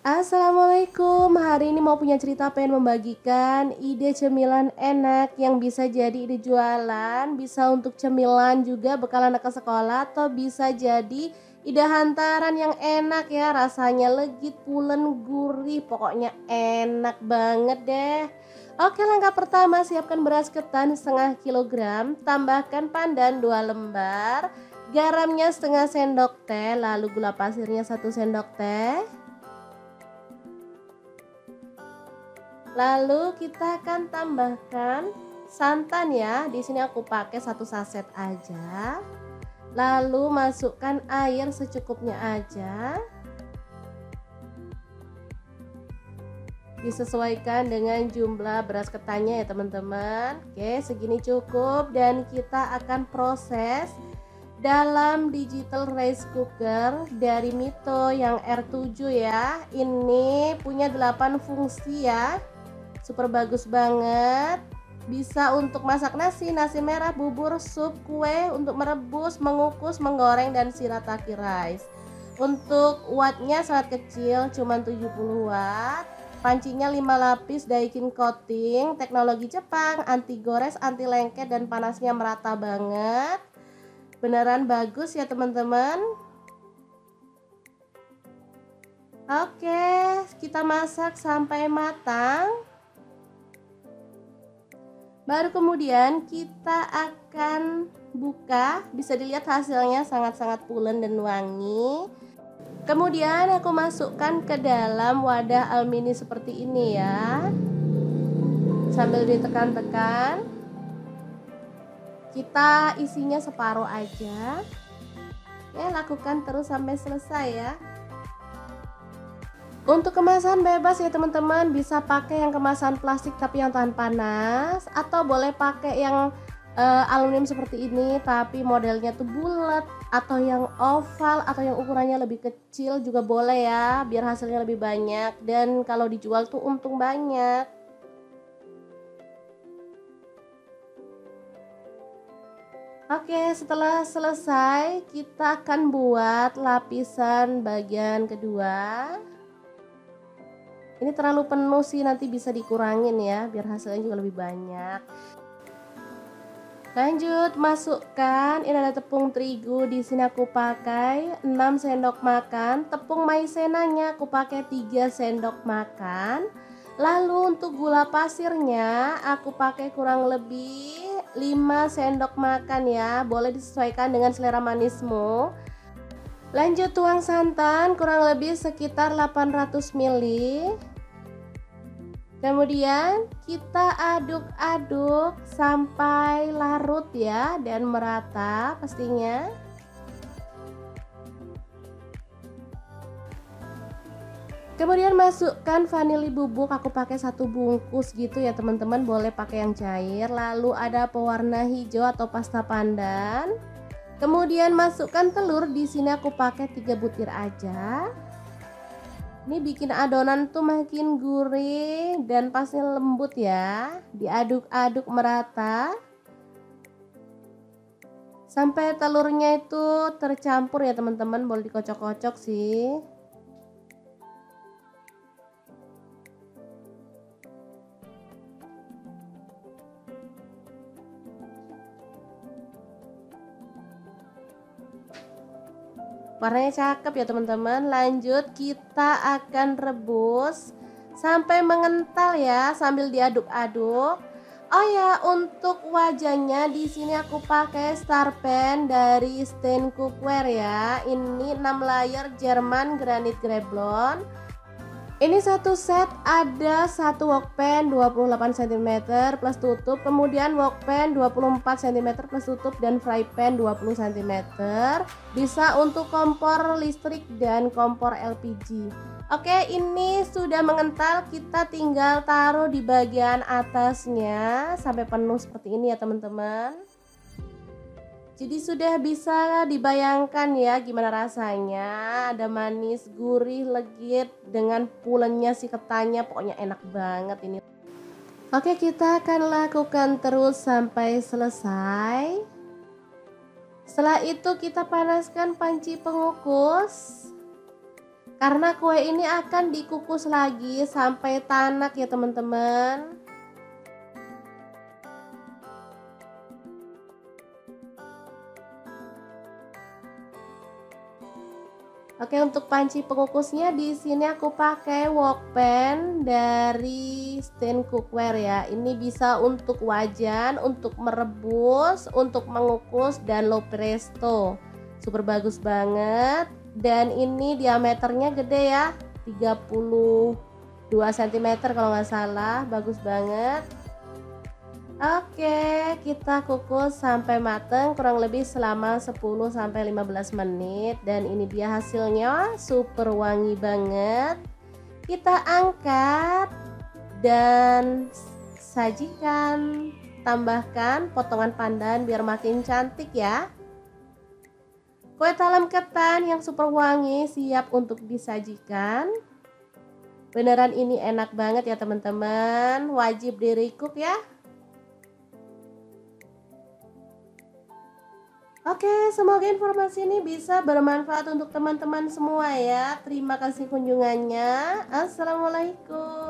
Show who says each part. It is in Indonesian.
Speaker 1: Assalamualaikum, hari ini mau punya cerita pengen membagikan ide cemilan enak yang bisa jadi ide jualan, bisa untuk cemilan juga bekal anak ke sekolah atau bisa jadi ide hantaran yang enak ya, rasanya legit, pulen, gurih, pokoknya enak banget deh. Oke, langkah pertama siapkan beras ketan setengah kilogram, tambahkan pandan 2 lembar, garamnya setengah sendok teh, lalu gula pasirnya 1 sendok teh. Lalu kita akan tambahkan santan ya. Di sini aku pakai 1 saset aja. Lalu masukkan air secukupnya aja. Disesuaikan dengan jumlah beras ketannya ya teman-teman. Oke, segini cukup dan kita akan proses dalam digital rice cooker dari Mito yang R7 ya. Ini punya 8 fungsi ya. Super bagus banget. Bisa untuk masak nasi, nasi merah, bubur, sup, kue, untuk merebus, mengukus, menggoreng, dan shirataki rice. Untuk wattnya sangat kecil, cuma 70 watt. Pancinya 5 lapis Daikin coating, teknologi Jepang, anti gores, anti lengket, dan panasnya merata banget. Beneran bagus ya teman-teman. Oke, kita masak sampai matang. Baru kemudian kita akan buka, bisa dilihat hasilnya sangat-sangat pulen dan wangi. Kemudian aku masukkan ke dalam wadah aluminium seperti ini ya. Sambil ditekan-tekan. Kita isinya separuh aja. Ya, lakukan terus sampai selesai ya. Untuk kemasan bebas ya teman-teman, bisa pakai yang kemasan plastik tapi yang tahan panas, atau boleh pakai yang aluminium seperti ini tapi modelnya tuh bulat, atau yang oval, atau yang ukurannya lebih kecil juga boleh ya, biar hasilnya lebih banyak dan kalau dijual tuh untung banyak. Oke, setelah selesai kita akan buat lapisan bagian kedua. Ini terlalu penuh sih, nanti bisa dikurangin ya biar hasilnya juga lebih banyak. Lanjut masukkan, ini ada tepung terigu, di sini aku pakai 6 sendok makan, tepung maizenanya aku pakai 3 sendok makan. Lalu untuk gula pasirnya aku pakai kurang lebih 5 sendok makan ya, boleh disesuaikan dengan selera manismu. Lanjut tuang santan kurang lebih sekitar 800 ml. Kemudian kita aduk-aduk sampai larut ya dan merata pastinya. Kemudian masukkan vanili bubuk, aku pakai 1 bungkus gitu ya teman-teman, boleh pakai yang cair. Lalu ada pewarna hijau atau pasta pandan. Kemudian masukkan telur, di sini aku pakai 3 butir aja. Ini bikin adonan tuh makin gurih dan pasti lembut ya. Diaduk-aduk merata sampai telurnya itu tercampur ya teman-teman, boleh dikocok-kocok sih. Warnanya cakep ya teman-teman. Lanjut kita akan rebus sampai mengental ya sambil diaduk-aduk. Oh ya, untuk wajahnya di sini aku pakai star pan dari Stain Cookware ya. Ini 6 layer Jerman Granit Greblon. Ini satu set ada 1 wok pan 28 cm plus tutup, kemudian wok pan 24 cm plus tutup, dan fry pan 20 cm. Bisa untuk kompor listrik dan kompor LPG. Oke, ini sudah mengental, kita tinggal taruh di bagian atasnya sampai penuh seperti ini ya teman-teman. Jadi sudah bisa dibayangkan ya gimana rasanya, ada manis, gurih, legit dengan pulennya si ketannya, pokoknya enak banget ini. Oke, kita akan lakukan terus sampai selesai. Setelah itu kita panaskan panci pengukus. Karena kue ini akan dikukus lagi sampai tanak ya teman-teman. Oke, untuk panci pengukusnya di sini aku pakai wok pan dari Stand Cookware ya. Ini bisa untuk wajan, untuk merebus, untuk mengukus dan low presto. Super bagus banget. Dan ini diameternya gede ya, 32 cm kalau nggak salah. Bagus banget. Oke, kita kukus sampai matang kurang lebih selama 10-15 menit dan ini dia hasilnya, super wangi banget. Kita angkat dan sajikan, tambahkan potongan pandan biar makin cantik ya. Kue talam ketan yang super wangi siap untuk disajikan. Beneran ini enak banget ya teman-teman, wajib di recook ya. Oke, semoga informasi ini bisa bermanfaat untuk teman-teman semua ya. Terima kasih kunjungannya. Assalamualaikum.